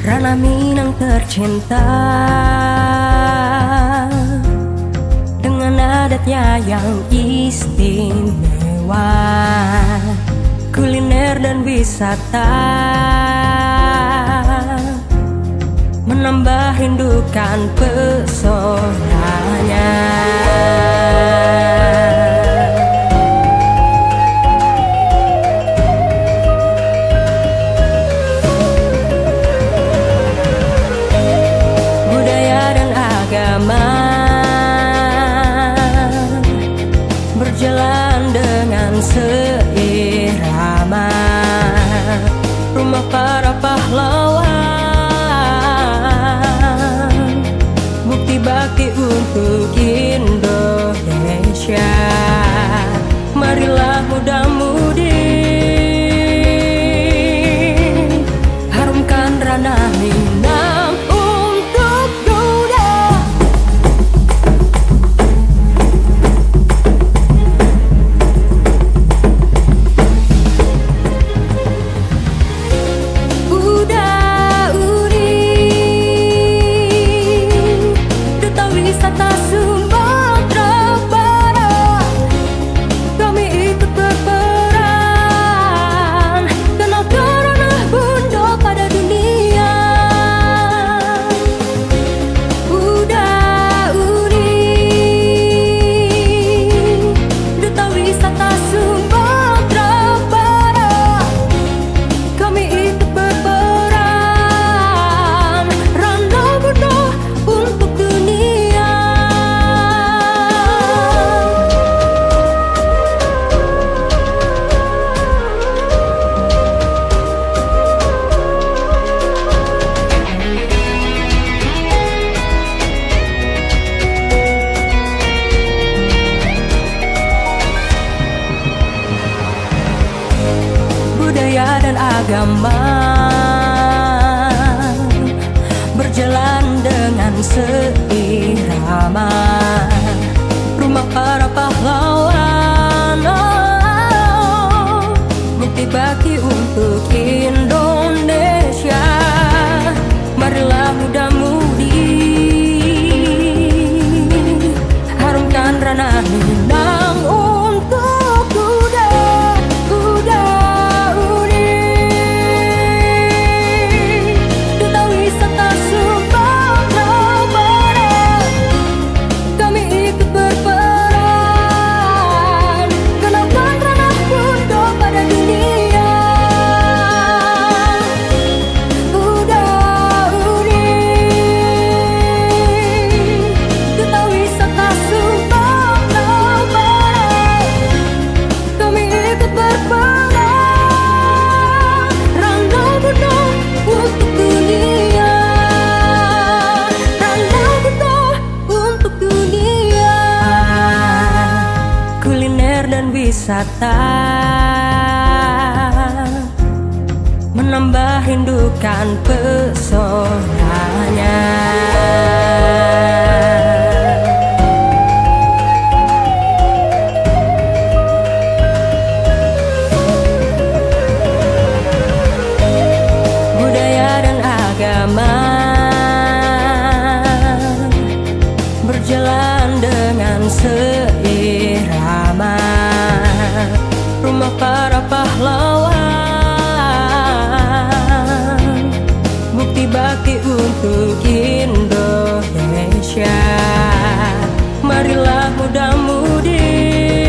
Rana Minang tercinta, dengan adatnya yang istimewa, kuliner dan wisata menambah rindukan pesonanya. Berjalan dengan seirama, rumah para pahlawan, bukti bakti untuk Indonesia. Marilah muda-mudi, harumkan ranah Minang untuk dunia. Wisata Sumatera Barat, kami ikut berperan, kenalkan ranah Bunda pada dunia. Uda-udi, Duta Wisata Sumatera Barat, kami ikut berperan, ranah Bunda untuk dunia. Budaya dan agama berjalan dengan seirama, rumah para pahlawan, bukti bakti untuk Indonesia. Marilah muda-mudi, harumkan ranah Minang untuk kuda. Dan wisata menambah rindukan pesonanya. Budaya dan agama berjalan dengan seirama, rumah para pahlawan, bukti bakti untuk Indonesia. Marilah muda-mudi,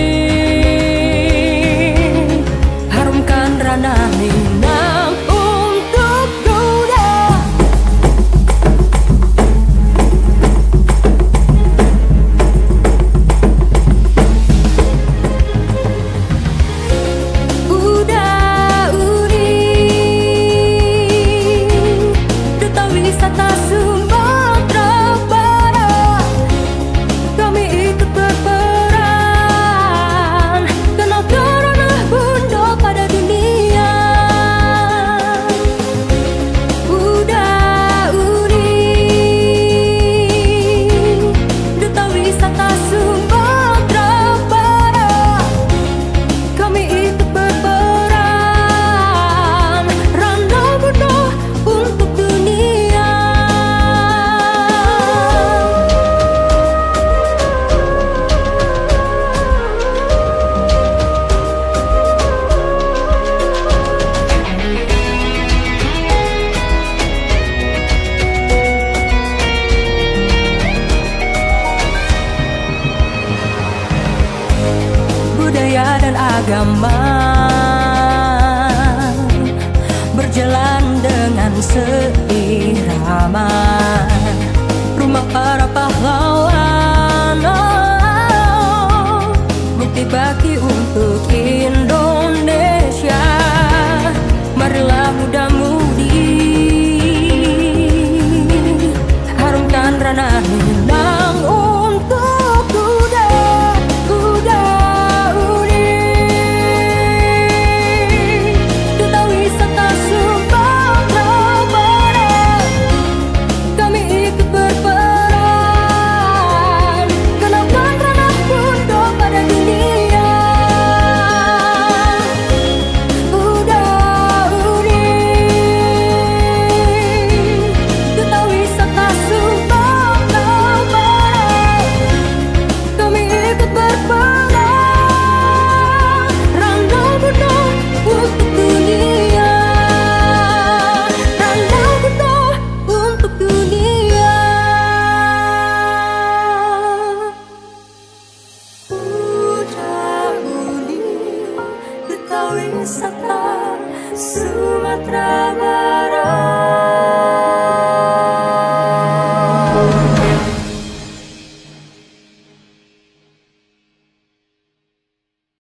harumkan ranah Minang untuk dunia. Wisata Sumatera Barat, kami ikut berperan. agama berjalan dengan seirama. Rumah para pahlawan, bukti bakti untuk Indonesia. Marilah muda-mudi harumkan ranah